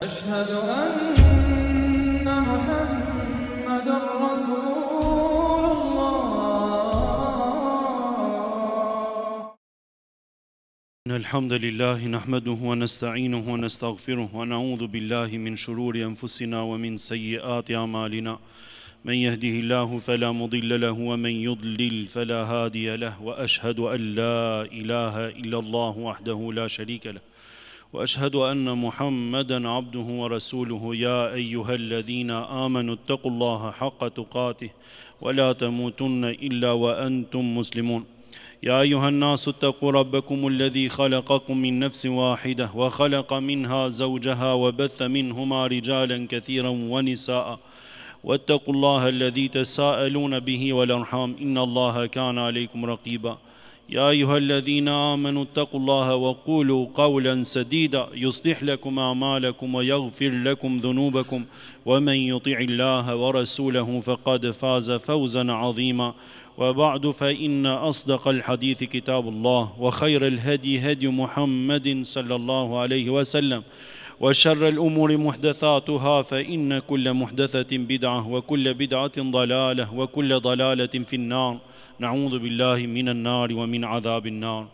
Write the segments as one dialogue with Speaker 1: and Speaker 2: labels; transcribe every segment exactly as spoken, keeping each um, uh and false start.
Speaker 1: أشهد أن محمدًا رسول الله.
Speaker 2: إن الحمد لله نحمده ونستعينه ونستغفره ونعوذ بالله من شرور أنفسنا ومن سيئات أعمالنا من يهده الله فلا مضل له ومن يضلل فلا هادي له وأشهد أن لا إله إلا الله وحده لا شريك له وأشهد أن محمدًا عبده ورسوله يا أيها الذين آمنوا اتقوا الله حق تقاته ولا تموتن إلا وأنتم مسلمون يا أيها الناس اتقوا ربكم الذي خلقكم من نفس واحدة وخلق منها زوجها وبث منهما رجالا كثيرا ونساء واتقوا الله الذي تساءلون به والأرحام إن الله كان عليكم رقيبا يا أيها الذين آمنوا اتقوا الله وقولوا قولا سديدا يصلح لكم أعمالكم ويغفر لكم ذنوبكم ومن يطع الله ورسوله فقد فاز فوزا عظيما وبعد فإن أصدق الحديث كتاب الله وخير الهدي هدي محمد صلى الله عليه وسلم وشر الأمور محدثاتها فإن كل محدثة بدعة وكل بدعة ضلالة وكل ضلالة في النار نعوذ بالله من النار ومن عذاب النار.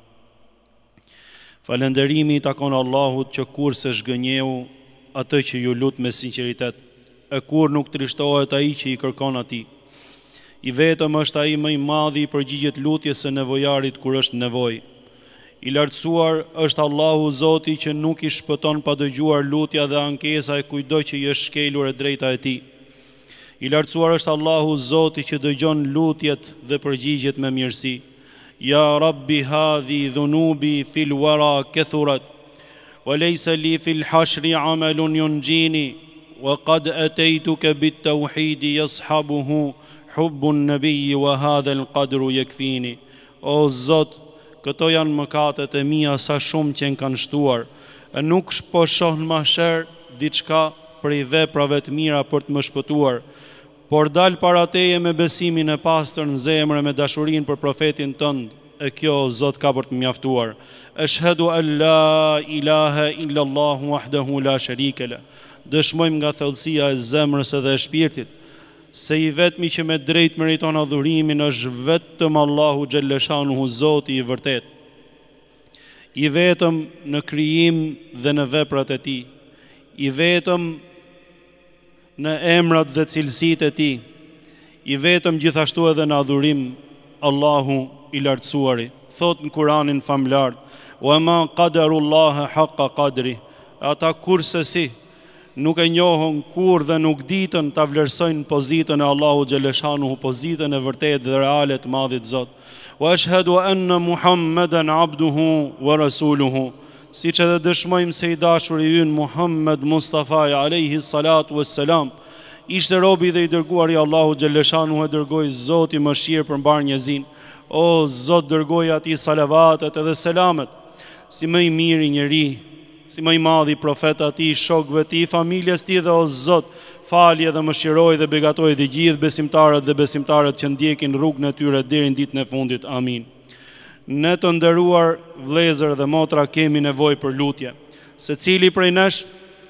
Speaker 2: Falënderimi takon Allahut që kur se shgënjeu atë që ju lut me sinqeritet, e kur nuk trishtohet ai që i kërkon atij. I vetëm është ai më i madhi i përgjigjet lutjes së nevojarit kur është nevojë. I lartësuar është Allahu Zoti që nuk i shpëton pa dëgjuar lutja dhe ankesa e kujdo që i është shkelur e drejta e tij. I lartësuar është Allahu Zoti që dëgjon lutjet dhe përgjigjet me mirësi. Ya Rabbi hadhi dhunubi fil wara kathurat wa laysa li fil hashri amalun yunjini wa qad ataytuka bit tawhid yashabuhu hubbun nabiy wa hadha al qadru yakfini. O Zot, këto janë mëkatet e mia sa shumë që në kanë shtuar, e nuk po shoh në mahsher diçka prej veprave të mira për të më shpëtuar, por dal para teje me besimin e pastër në zemër me dashurinë për profetin tënd, e kjo o Zot ka për të mjaftuar. Ashhadu an la ilaha illa Allah wahdahu la sharika lah. Dëshmojmë nga thellësia e zemrës edhe e shpirtit se i vetmi që me drejt meriton adhurimin është vetëm Allahu Gjellëshanuhu Zoti i vërtet, i vetëm në krijim dhe në veprat e tij, i vetëm në emrat dhe cilësitë e tij, i vetëm gjithashtu edhe në adhurim Allahu i lartësuari. Thot në Kur'anin famlar: "Wa ma qadarullaha haqqa qadri", ata kurse si nuk e njohën kur dhe nuk ditën ta vlerësojnë pozitën e Allahu Gjellëshanuhu, pozitën e vërtet dhe reale të madhit Zot. Wa ashhadu anna Muhammadan abduhu wa rasuluhu, siç edhe dëshmojmë se i dashuri ynë Muhammed Mustafa alayhi salatu wassalam ishte robi dhe i dërguari i Allahu Gjellëshanuhu, e dërgoi Zoti mëshirë për mbar njerëzin. O Zot, dërgoi atij salavatet edhe selamet si më i miri njeri, si më i madhi profet atij, shokëve të tij, familjes tij, dhe o Zot, falje dhe mëshiroj dhe begatoj të gjithë besimtarët dhe besimtarët që ndjekin rrugën e tyre deri në ditën e fundit. Amin. Ne të nderuar vëllezër dhe motra, kemi nevojë për lutje. Secili prej nesh,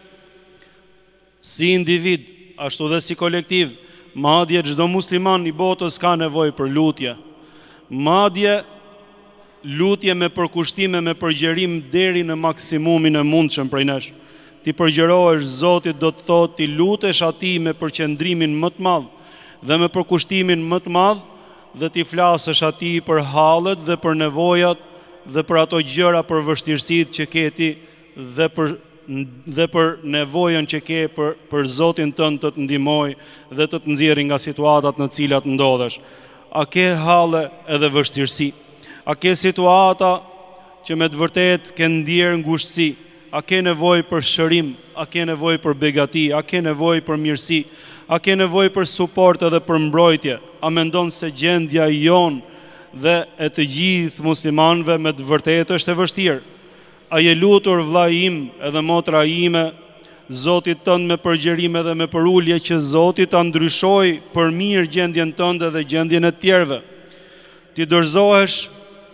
Speaker 2: si individ, ashtu dhe si kolektiv, madje çdo musliman i botës ka nevojë për lutje. Madje lutje me përkushtime, me përgjerim deri në maksimumin e mundshëm prej nesh. Ti përgjerohesh Zotit do të thotë ti lutesh atij me përqendrimin më të madh dhe me përkushtimin më të madh, dhe ti flasësh atij për hallet dhe për nevojat dhe për ato gjëra, për vështirësitë që ke ti dhe për dhe për nevojën që ke për për Zotin tënd të të ndihmojë dhe të të nxjerrë nga situatat në të cilat ndodhesh. A ke halle edhe vështirësi? A ke situata që me të vërtet ke ndjerë ngushtësi? A ke nevojë për shërim? A ke nevojë për begati? A ke nevojë për mirësi? A ke nevojë për suport edhe për mbrojtje? A mendon se gjendja jon dhe e të gjithë muslimanëve me të vërtet është e vështirë? A je lutur vlla im edhe motra ime Zotit tënd me përgjerim edhe me përulje që Zoti ta ndryshojë për mirë gjendjen tënde dhe gjendjen e tjerëve? Ti dorëzohesh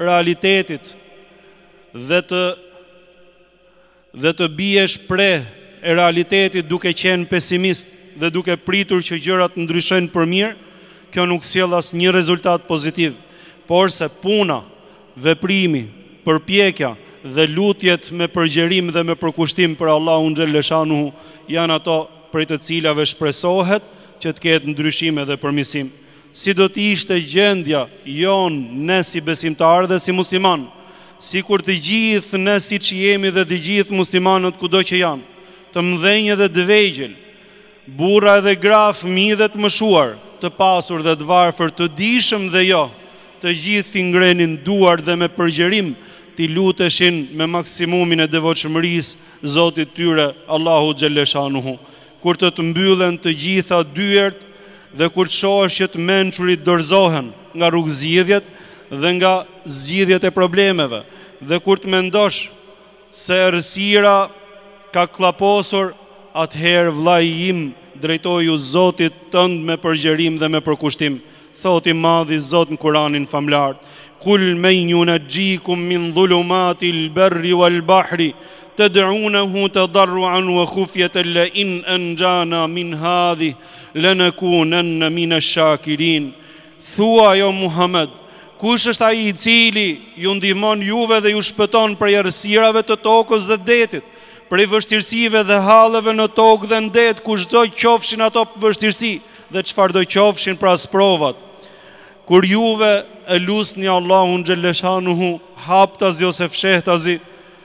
Speaker 2: realitetit dhe të dhe të biesh pre e realitetit duke qenë pesimist dhe duke pritur që gjërat ndryshojnë për mirë, kjo nuk sjell asnjë rezultat pozitiv, por se puna, veprimi, përpjekja dhe lutjet me përgjerim dhe me përkushtim për Allahun xhaleshanuhu janë ato prej të cilave shpresohet që të ketë ndryshime dhe përmirësim. Si do të ishte gjendja jonë ne si besimtarë dhe si musliman, si kur të gjithë ne si që jemi dhe të gjithë muslimanët kudo që janë, të mdhenjë dhe të vegjël, burra dhe gra, fëmijë dhe të mëshuar, të pasur dhe të varfër, të dishëm dhe jo, të gjithë t'i ngrenin duar dhe me përgjerim t'i luteshin me maksimumin e devotshmërisë Zotit tyre, Allahu xhaleshanuhu. Kur të të mbyllen të gjitha dyert dhe kur të shohësh që të mençurit dorëzohen nga rrugëzgjidhjet dhe nga zgjidhjet e problemeve, dhe kur të mendosh se errësira ka klaposur, atëherë vllai im, drejtoju Zotit tënd me përgjerim dhe me përkushtim. Thot i madhi Zot në Kur'anin famlar: Kul men yunajjikum min dhulumatil barri wal bahri tad'unahu tadarruan wa khufyatan la in anjana min hadhi lanakunanna min ash-shakirin. Thua jo Muhammed, kush është ai i cili ju ndihmon juve dhe ju shpëton prej errësirave të tokës dhe detit, prej vështirësive dhe halleve në tokë dhe në det, kush do qofshin ato vështirësi dhe çfarë do qofshin pra sprovat. Kur juve e lusni Allahun xhaleshanuhu haptazi ose fshehtazi,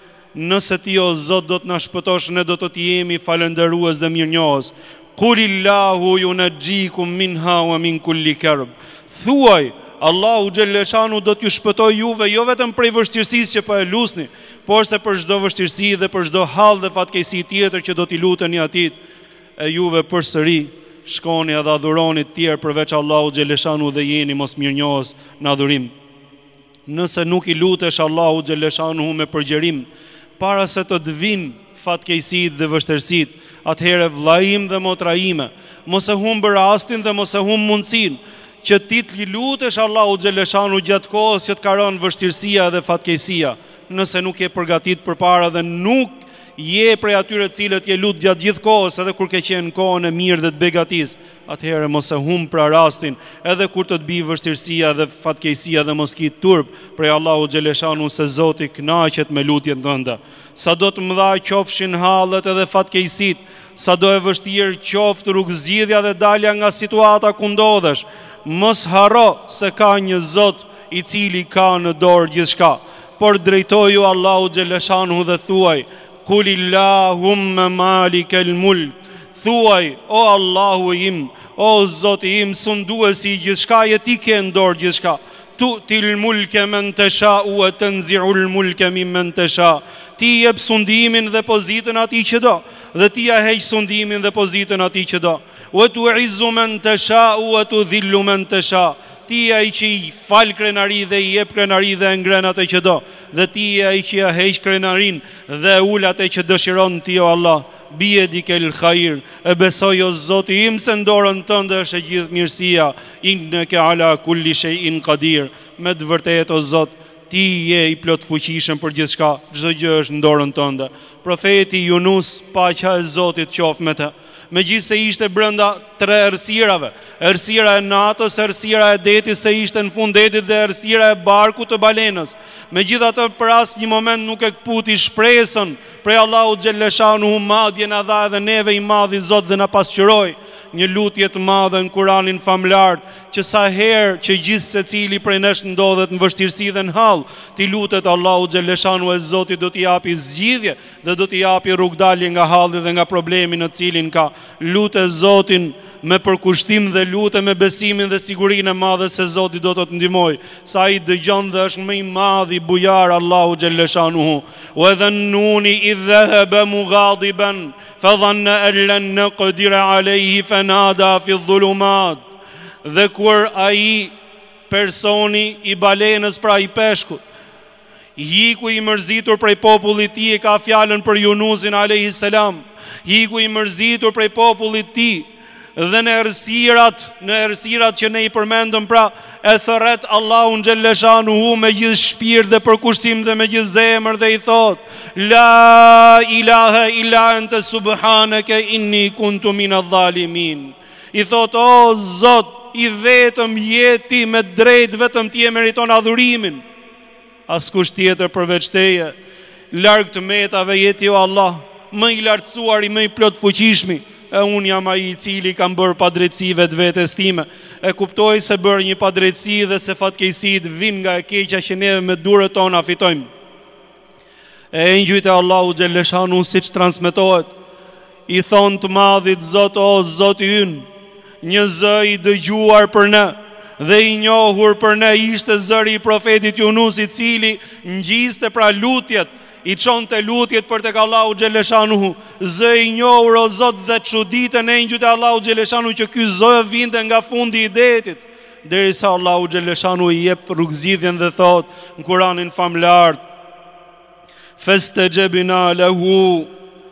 Speaker 2: nëse ti o Zot do të na shpëtosh, ne do të të jemi falëndërues dhe mirënjohës. Kulillahu yunajjikum minha wa min kulli karb. Thuaj, Allahu xhaleshanu do t'ju shpëtoj juve jo vetëm prej vështirësisë që po e lusni, por se për çdo vështirësi dhe për çdo hall dhe fatkeqësi tjetër që do t'i luteni atit, e juve përsëri shkoni edhe adhuroni të tjerë përveç Allahu xhaleshanu dhe jeni mos mirënjohës në adhurim. Nëse nuk i lutesh Allahu xhaleshanu me përgjerim para se të të vinë fatkeqësitë dhe vështirësitë, atëherë vllaim dhe motra ime, mos e humb rastin dhe mos e humb mundësinë që ti të lutesh Allahu xhaleshanu gjatë kohës që të ka rënë vështirësia dhe fatkeqësia, nëse nuk je përgatit përpara dhe nuk je prej atyre cilët je lut gjatë gjithë kohës, edhe kur ke qenë kohën e mirë dhe të begatis, atëherë mos e humb pra rastin, edhe kur të të bi vështirësia dhe fatkeqësia dhe mos ki turp prej Allahu xhaleshanu se Zoti kënaqet me lutjet tënde. Sa do të mëdha qofshin hallet edhe fatkeqësit, sa do e vështirë qoftë rrugëzgjidhja dhe dalja nga situata ku ndodhesh, mos harro se ka një Zot i cili ka në dorë gjithçka. Por drejtoju Allahu xhaleshanu dhe thuaj: Kulillahumma malikal mulk. Thuaj, o Allahu im, o Zoti im, sunduesi i gjithçka, je ti ke në dorë gjithçka. Tu'til mulke men tasha wa tanzi'ul mulke mimmen tasha. Ti jep sundimin dhe pozitën atij që do, dhe ti ja heq sundimin dhe pozitën atij që do. Wa tu'izzu men tasha wa tudhillu men tasha. Ti ai që i fal krenari dhe i jep krenari dhe ngren atë që do, dhe ti ai që ja heq krenarin dhe ul atë që dëshiron ti o Allah. Biedikel khair, e besoj o Zoti im se në dorën tënde është e gjithë mirësia, inneke ala kulli shay'in qadir. Me të vërtetë o Zot, ti je i plot fuqishëm për gjithçka, çdo gjë është në dorën tënde. Profeti Yunus, paqja e Zotit qoftë me të, megjithse ishte brenda tre errësirave, errësira e natës, errësira e detit se ishte në fund detit dhe errësira e barkut të balenës. Megjithatë për asnjë moment nuk e kputi shpresën prej Allahu xhaleshanu, madje na dha edhe neve i madhi Zot dhe na pasqyroi një lutje të madhe në Kur'anin famlar, që sa herë që gjithë secili prej nesh ndodhet në vështirësi dhe në hall, ti lutet Allahu xhaleshanu e Zoti do t'i japi zgjidhje dhe do t'i japi rrugdalje nga halli dhe nga problemi në cilin ka. Lutë Zotin me përkushtim dhe lutë me besimin dhe sigurinë e madhe se Zoti do të të ndihmoj, sa ai dëgjon dhe është më i madh i bujar Allahu xhaleshanuhu. Wa dhannuni idh dhahaba mughadiban fa dhanna an lan naqdir alayhi fanada fi dhulumat. Dhe kur ai personi i balenës, pra i peshkut, hiku i mërzitur prej popullit ti, e ka fjalën për Yunusin alayhis salam, hiku i mërzitur prej popullit ti dhe në errësirat, në errësirat që ne i përmendëm, pra e thërret Allahun xhalleshanuhu me gjithë shpirt dhe përkushtim dhe me gjithë zemër dhe i thot: La ilaha illa anta subhanaka inni kuntu minadh dhalimin. I thot: o Zot, i vetëm jeti me drejt, vetëm ti e meriton adhurimin. Askush tjetër përveç teje. Larg të metave jeti o Allah, më i lartësuari, më i plot fuqishmi. E unë jam ai i cili kam bërë padrejtësi vetë vetes time. E kuptoj se bërë një padrejtësi dhe se fatkeqësit vijnë nga e keqja që ne me durët tona fitojmë. E engjëjt e Allahu xhalleshanu siç transmetohet, i thonë të madhit Zot: o Zoti ynë, një zë i dëgjuar për ne dhe i njohur për ne ishte zëri i profetit Yunus, i cili ngjiste pra lutjet, i çonte lutjet për tek Allahu xhaleshanuhu. Zë i njohur o Zot, dhe çuditën e engjëjt e Allahu xhaleshanu që ky zë vinte nga fundi i detit, derisa Allahu xhaleshanu i jep rrugëzidhjen dhe thot në Kur'anin famlar: Fastajabna lahu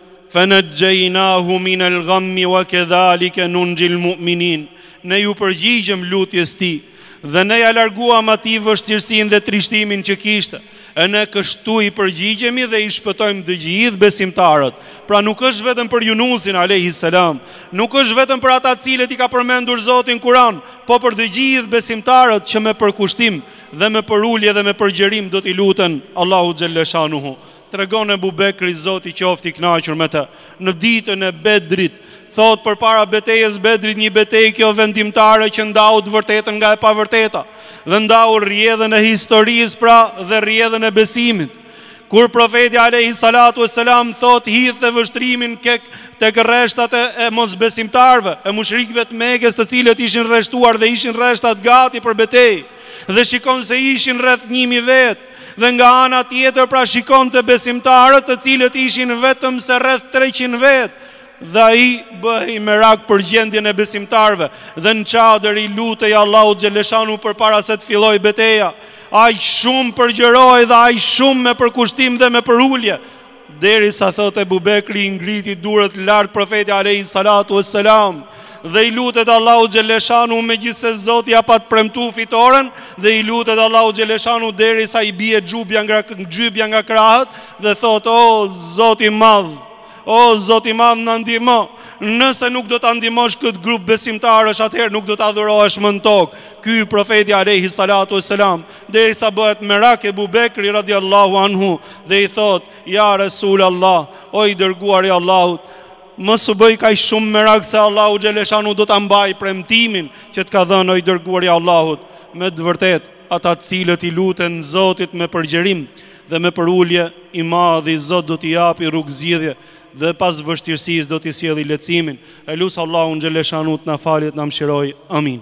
Speaker 2: fanajjaynahu min al-ghammi wa kadhalika nunjil mu'minin. Ne ju përgjigjëm lutjes tij dhe ne ja larguam atij vështirësinë dhe trishtimin që kishte. E ne kështu i përgjigjemi dhe i shpëtojmë të gjithë besimtarët. Pra nuk është vetëm për Yunusin alayhi salam, nuk është vetëm për ata cilët i ka përmendur Zoti në Kur'an, po për të gjithë besimtarët që me përkushtim dhe me përulje dhe me përgjerim do t'i luten Allahu xhalleshanuhu. Tregon Ebu Bekri, Zoti qoftë i kënaqur me të, në ditën e Bedrit, thot përpara betejës Bedrit, një betejë kjo vendimtare që ndau të vërtetën nga e pavërteta dhe ndau rrjedhën e historisë, pra, dhe rrjedhën e besimit. Kur profeti alayhi salatu wassalam thot hidhte vështrimin tek rreshtat e mosbesimtarëve, e mushrikëve të Mekës, të cilët ishin rreshtuar dhe ishin rreshtat gati për betejë, dhe shikon se ishin rreth njëmi vet, dhe nga ana tjetër pra shikon të besimtarët, të cilët ishin vetëm se rreth treqind vet, dhe ai bëhej merak për gjendjen e besimtarëve, dhe në çadër i lutej Allahu xhaleshanu përpara se të fillojë betejë. Aq shumë përgjëroi dhe aq shumë me përkushtim dhe me përulje, derisa thot Ebu Bekri i ngriti durët lart profeti alayhi salatu wassalam dhe i lutet Allahu xhaleshanu megjithse Zoti ja pat premtu fitoren, dhe i lutet Allahu xhaleshanu derisa i bie xhubja nga xhybja nga krahët dhe thot: o Zoti i madh, o Zoti i madh, na ndihmo. Nëse nuk do ta ndihmosh këtë grup besimtarësh, atëherë nuk do ta adhurohesh më në tokë. Ky profeti alayhi salatu wassalam, derisa bëhet merak Ebu Bekri radiallahu anhu dhe i thot: ja Resul Allah, o i dërguari i Allahut, mos u bëj kaq shumë merak se Allahu xhaleshanu do ta mbaj premtimin që të ka dhënë o i dërguari i Allahut. Me të vërtetë, ata të cilët i luten Zotit me përgjerim dhe me përulje, i madhi Zot do t'i japi rrugëzidhje dhe pas vështirësisë do t'i sjellë lehtësimin. E lut Allahun xhaleshanu të na falë, të na mëshiroj. Amin.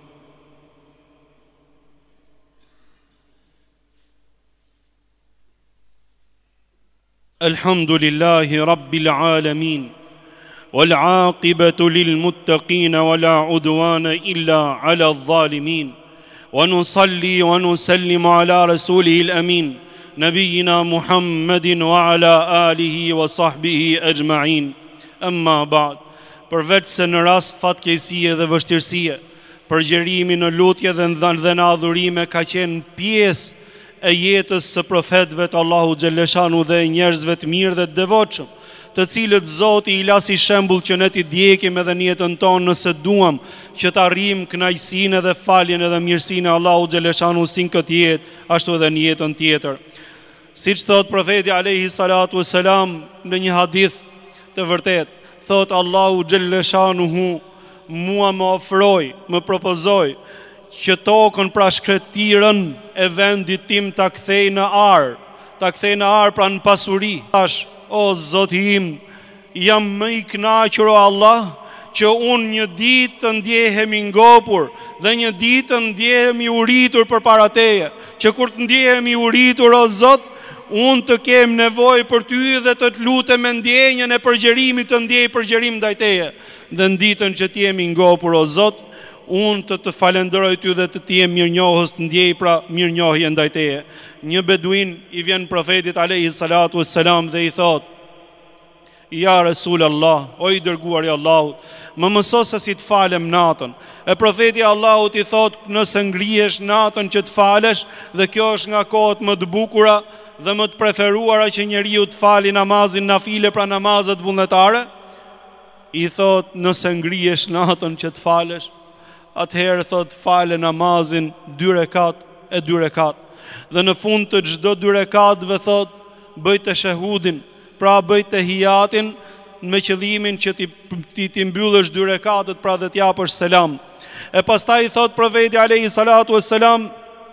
Speaker 2: Alhamdulillahi rabbil alamin, wal aqibatu lil muttaqin, wala udwana illa ala adh-dhalimin. Wa nusalli wa nusallimu ala rasulihil amin, nabiyina Muhammedin wa ala alihi wa sahbihi ajma'in. Amma ba'd. Përveç se në rast fatkeqësie dhe vështirësie, përgjerimi në lutje dhe në adhurime ka qenë pjesë e jetës së profetëve të Allahu xhaleshanu dhe njerëzve të mirë dhe të devotshëm, të cilët Zoti i lasi shembull që ne t'i ndjekim edhe në jetën tonë nëse duam që të arrijmë kënaqësinë dhe faljen edhe mirësinë e Allahu xhaleshanu si në këtë jetë, ashtu edhe në jetën tjetër. Siç thot profeti alayhi salatu wassalam në një hadith të vërtet, thot Allahu xhaleshanuhu mua më ofroi, më propozoi që tokën pra shkretirën e vendit tim ta kthej në ar, ta kthej në ar pra në pasuri. Tash, o Zoti im, jam më i kënaqur o Allah që unë një ditë të ndjehemi ngopur dhe një ditë të ndjehemi uritur përpara teje, që kur të ndjehemi uritur o Zot, unë të kem nevojë për ty dhe të të lutem me ndjenjën e përgjerimit të ndjej përgjerim ndaj teje. Dhe në ditën që të jemi ngopur o Zot, unë të të falenderoj ty dhe të të jem mirënjohës, të ndjej pra mirënjohje ndaj teje. Një beduin i vjen profetit alayhi salatu wassalam dhe i thot: Ja Resul Allah, o i dërguar i Allahut, më mëso se si të falem natën. E profeti Allahut i thot, nëse ngrihesh natën që të falesh, dhe kjo është nga kohët më të bukura dhe më të preferuara që njeriu të fali namazin nafile pra namazet vullnetare, i thot, nëse ngrihesh natën që të falesh, atëherë thot fale namazin dy rekat e dy rekat. Dhe në fund të çdo dy rekatëve thot, bëj të shahudin, pra bëj të hijatin me qëllimin që ti, ti, ti mbyllësh dy rekatët pra dhe t'japësh selam. E pastaj thot profeti alayhi salatu wassalam,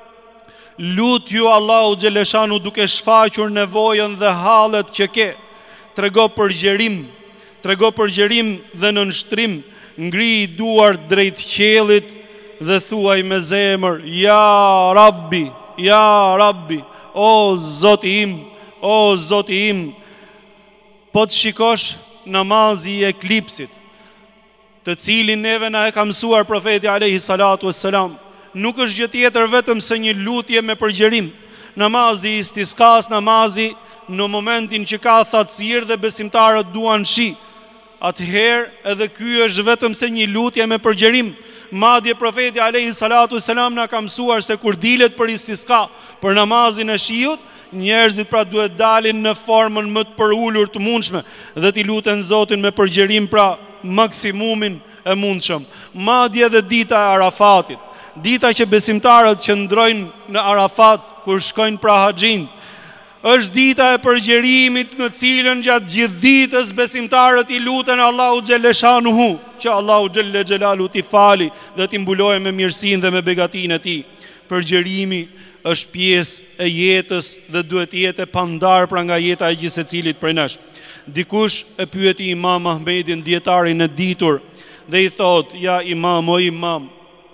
Speaker 2: lut ju Allahu xheleshanu duke shfaqur nevojën dhe hallet që ke. Trego përgjerim, trego përgjerim dhe nënshtrim, ngri duar drejt qiellit dhe thuaj me zemër, ja Rabbi, ja Rabbi, o Zoti im, o Zoti im. Po të shikosh namazi i eklipsit, të cilin neve na e ka mësuar profeti alayhi salatu wassalam, nuk është gjë tjetër vetëm se një lutje me përgjerim. Namazi i istiskas, namazi në momentin që ka thatësirë dhe besimtarët duan shi, atëherë edhe ky është vetëm se një lutje me përgjerim. Madje profeti alayhi salatu wassalam na ka mësuar se kur dilet për istiska, për namazin e shiut, njerëzit pra duhet dalin në formën më të përulur të mundshme dhe t'i luten Zotin me përgjerim pra maksimumin e mundshëm. Madje edhe dita e Arafatit, dita që besimtarët që ndrojnë në Arafat kur shkojnë pra haxhin, është dita e përgjerimit në cilën gjatë gjithë ditës besimtarët i luten Allahu xheleshanuhu, që Allahu xhelle xhelalu t'i fali dhe t'i mbulojë me mirësinë dhe me begatinë e tij. Përgjerimi është pjesë e jetës dhe duhet jetë e pandar pra nga jeta e gjithë secilit prej nesh. Dikush e pyeti Imam Ahmedin, dietarin e ditur, dhe i thot, ja Imam, o Imam,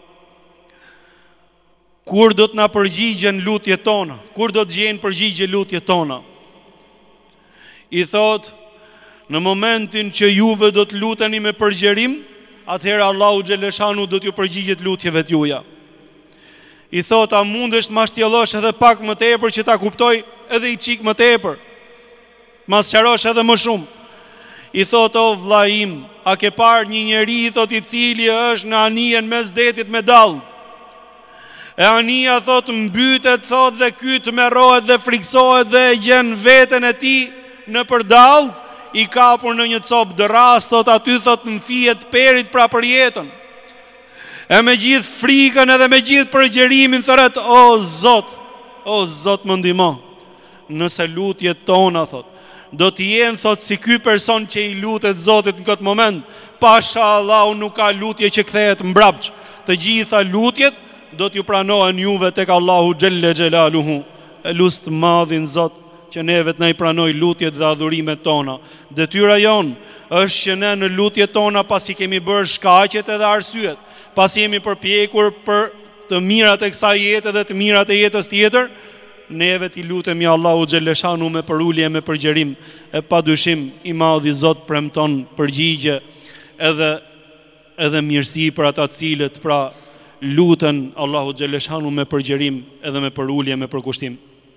Speaker 2: kur do të na përgjigjen lutjet tona? Kur do të gjejnë përgjigje lutjet tona? I thot, në momentin që juve do të luteni me përgjerim, atëherë Allahu xheleshanu do t'ju përgjigjet lutjeve t'juja. I thot, a mundesh të mashtjellosh edhe pak më tepër që ta kuptoj edhe i çik më tepër? Mas qarosh edhe më shumë. I thot, o vlla im, a ke parë një njeri, i thot, i cili është në anijen mes detit me dall? E anija thot mbytet, thot, dhe ky të merrohet dhe friksohet dhe e gjen veten e tij në përdall, i kapur në një copë dërras, thot, aty thot në fijet perit pra për jetën. E me gjithë frikën edhe me gjithë përgjerimin thëret, o Zot, o Zot më ndihmo. Nëse lutjet tona, thot, do t'jenë, thot, si ky person që i lutet Zotit në këtë moment, pasha Allahu nuk ka lutje që kthehet mbrapsht. Të gjitha lutjet do t'ju pranohen juve tek Allahu xhelle xhelaluhu. E lut të madhin Zot që neve të na i pranoj lutjet dhe adhurimet tona. Detyra jon është që ne në lutjet tona, pasi kemi bërë shkaqet edhe arsyet, pasi jemi përpjekur për të mirat e kësaj jete dhe të mirat e jetës tjetër, neve t'i lutemi Allahu xheleshanu me përulje, me përgjerim. E pa dyshim i madhi Zot premton përgjigje edhe edhe mirësi për ata cilët pra luten Allahu xheleshanu me përgjerim edhe me përulje, me përkushtim.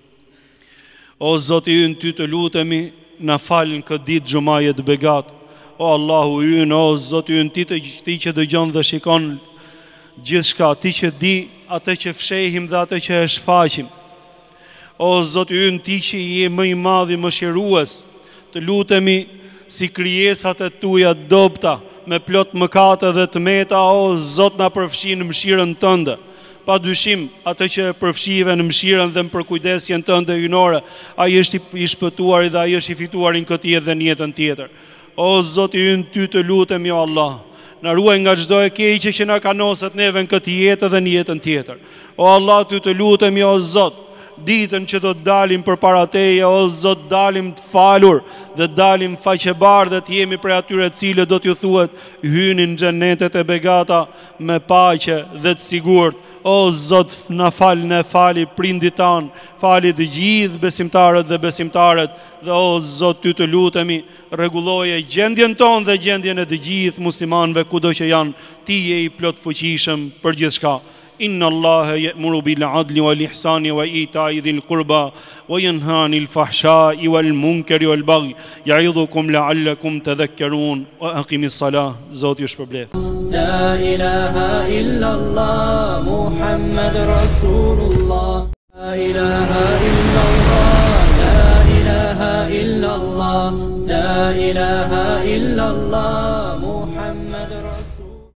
Speaker 2: O Zoti ynë, ty të lutemi, na falën këtë ditë xumaje të begat. O Allahu ynë, o Zoti ynë, ti, të, ti që dëgjon dhe shikon gjithçka, ti që di atë që fshehim dhe atë që e shfaqim. O Zoti ynë, ti që je më i madh i mëshirues, të lutemi si krijesat e tuja dobta, me plot mëkate dhe të meta, o Zot na përfshi në mëshirën tënde. Pa dyshim, atë që e përfshive në mëshirën dhe në përkujdesjen tënde hynore, ai është i shpëtuar dhe ai është i fituar në këtë jetë dhe në jetën tjetër. O Zoti ynë, ty të lutemi o Allah, na ruaj nga çdo e keqe që na kanoset neve në këtë jetë dhe në jetën tjetër. O Allah, ty të lutemi o Zot, ditën që do të dalim përpara teje, o Zot, dalim të falur dhe dalim faqebar dhe të jemi prej atyre cilët do t'ju thuhet hynin në xhenetet e begata me paqe dhe të sigurt. O Zot, na fal, ne fali prindit tan, fali të gjithë besimtarët dhe besimtaret, dhe o Zot, ty të lutemi, rregulloje gjendjen tonë dhe gjendjen e të gjithë muslimanëve kudo që janë, ti je i plot fuqishëm për gjithçka. Inna Allaha ya'muru bil 'adli wal ihsani wa ita'i dhil qurba wa yanha 'anil fahsha'i wal munkari wal baghi ya'idhukum la'allakum tadhakkarun wa aqimis salah. Zoti ju shpërblet.
Speaker 3: La ilaha illallah Muhammad Rasulullah. La ilaha illallah. La ilaha illallah. La ilaha illallah Muhammad Rasulullah.